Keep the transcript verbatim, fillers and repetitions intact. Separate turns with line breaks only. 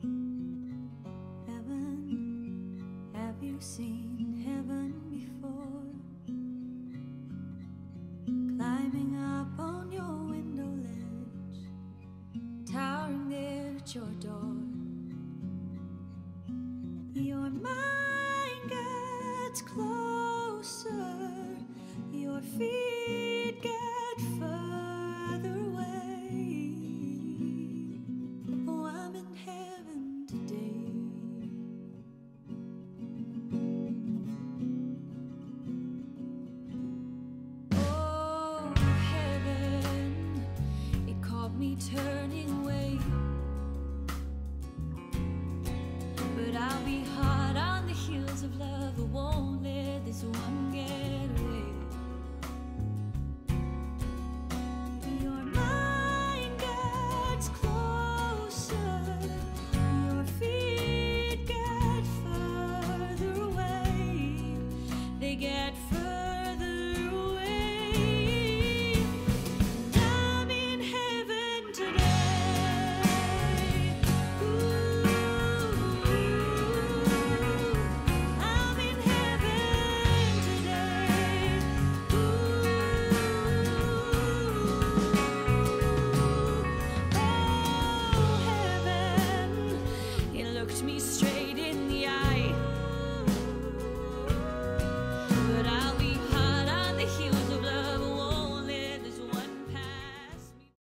Heaven, have you seen heaven before? Climbing up on your window ledge, towering there at your door. Your mind gets closer, your feet get further away. Oh, I'm in heaven today. Oh, heaven, it caught me turning away. But I'll be hard on the heels of love. I won't let this one